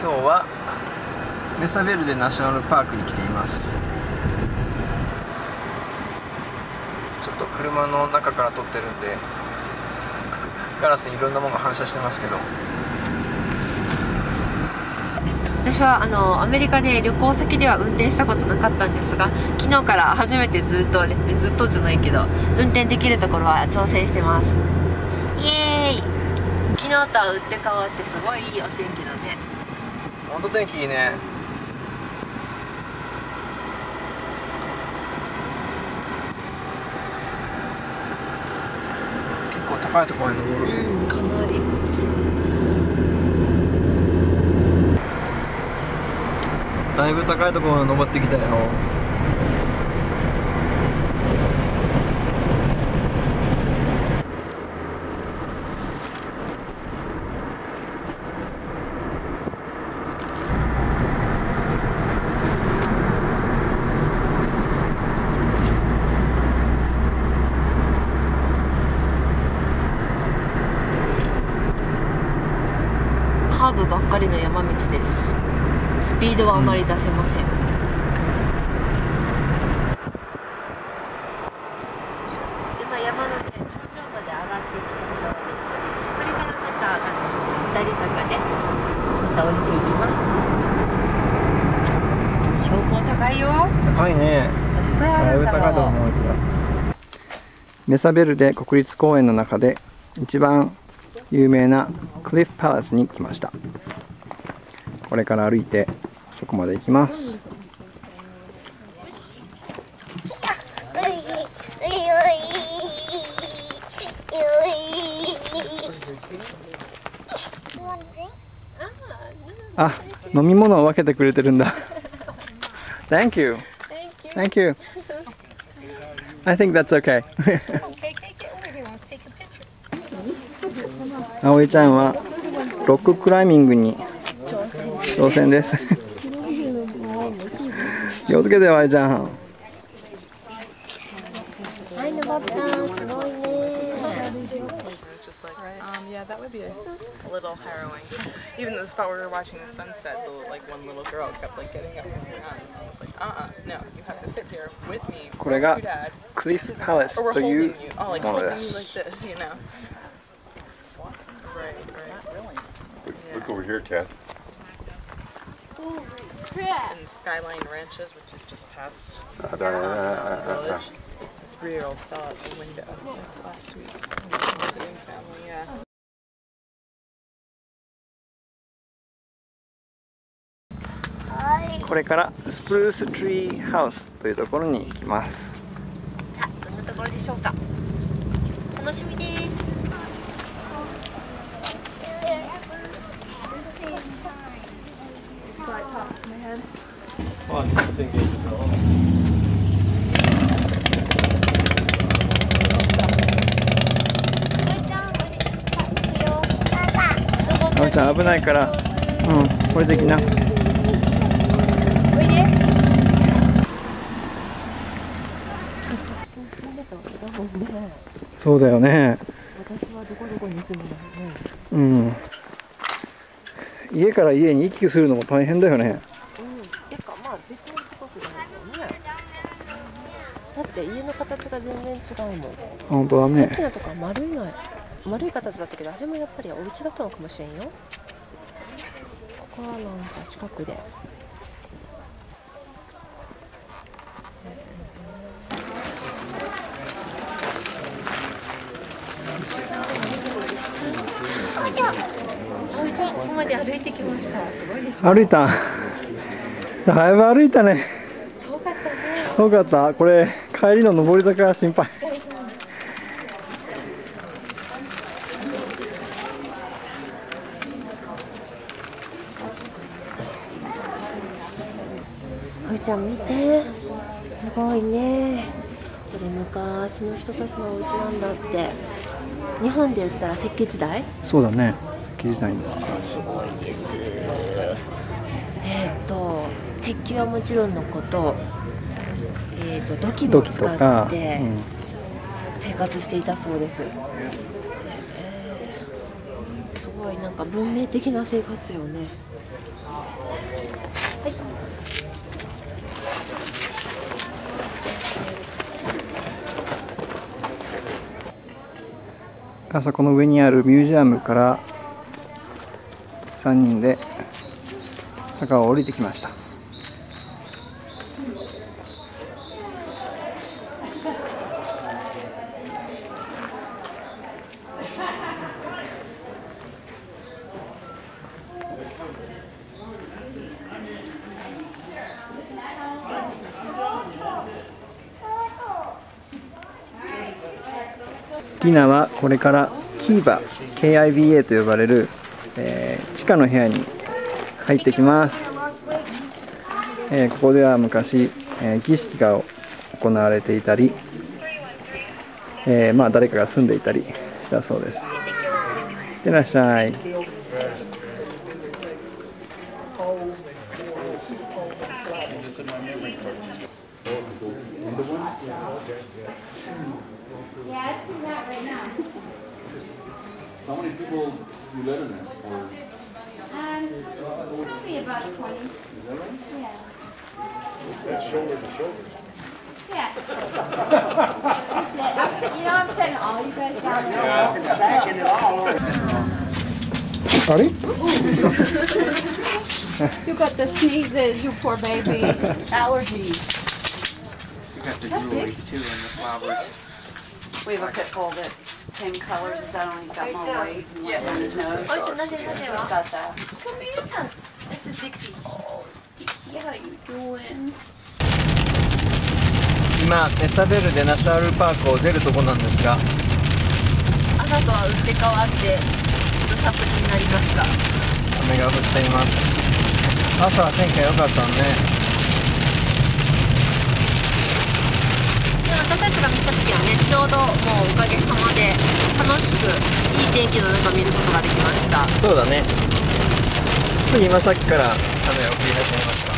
今日はメサベルデナショナルパークに来ています。ちょっと車の中から撮ってるんでガラスにいろんなものが反射してますけど、 私はアメリカで旅行先では運転したことなかったんですが、昨日から初めてずっとじゃないけど運転できるところは挑戦してます。イエーイ。昨日とは打って変わってすごいいいお天気だね。 本当天気いいね。結構高いところに登る。 かなり。 だいぶ高いところに登ってきたよ。 カーブばっかりの山道です。スピードはあまり出せません。今山のね、頂上まで上がってきたところです。これからまた下り坂でまた降りていきます。標高高いよ。 高いね。 どれくらいあるんだろう。 だいぶ高いと思うけど。メサベルデ国立公園の中で一番有名なクリフパレスに来ました。これから歩いてそこまで行きます。あ、飲み物を分けてくれてるんだ。Thank you. Thank you. I think that's okay. 葵ちゃんはロッククライミングに挑戦です。気をつけて、葵ちゃん。 はい、登った。すごいね。 Yeah, that would be a little harrowing. Even the spot where we were watching the sunset, like one little girl kept like getting up and going on. I was like, no, you have to sit here with me. これがクリフパレスというものです。 Look over here, Kath. And Skyline Ranches, which is just past village. This 3-year-old fell out the window last week. Visiting family, yeah. これからスプルーストリーハウスというところに行きます。 さあ、どんなところでしょうか。楽しみです。 あおちゃん危ないから、これできな。そうだよね。 私はどこどこに住むんだろうね。 家から家に行き来するのも大変だよね。 てかまあ別に近くじゃないよね。だって家の形が全然違うもん。 本当だね。 さっきのとか丸い形だったけど、あれもやっぱりお家だったのかもしれんよ。ここはなんか近くで。ここまで歩いてきました。すごいでしょ。 歩いた。だいぶ歩いたね。 遠かったね。 遠かった。これ帰りの上り坂が心配。 あいちゃん見て。すごいね。これ昔の人たちのお家なんだって。日本で言ったら石器時代？ そうだね。石器時代に。 すごいです。石器はもちろんのこと、土器も使って生活していたそうです。 すごいなんか文明的な生活よね。はい。 あそこの上にあるミュージアムから3人で坂を降りてきました。リナはこれからキーバ KIVA と呼ばれる、地下の部屋に入ってきます。ここでは昔、儀式が行われていたり、誰かが住んでいたりしたそうです。いってらっしゃい。 Yeah, it's not right now. How many people do you let in there? Maybe about 20. Is that right? Yeah. That's shoulder to shoulder. Yeah. I'm sitting all you guys down there. Yeah. Stacking it all over. あれ You got the sneezes, you poor baby. Allergies. You have the jewelry too in the flowers. We have a pit bull that same colors as that, only he's got more white and white on his nose. He's got that. Come here. This is Dixie. Oh, Dixie, how you doing? 今メサベルでナショナルパークを出るとこなんですが、 朝とは打って変わってちょっとシャプリになりました。 雨が降っています。朝は天気が良かったのね。 で私たちが見た時はね、ちょうどもうおかげさまで楽しくいい天気の中見ることができました。 そうだね。つい今さっきから雨が降り始めました。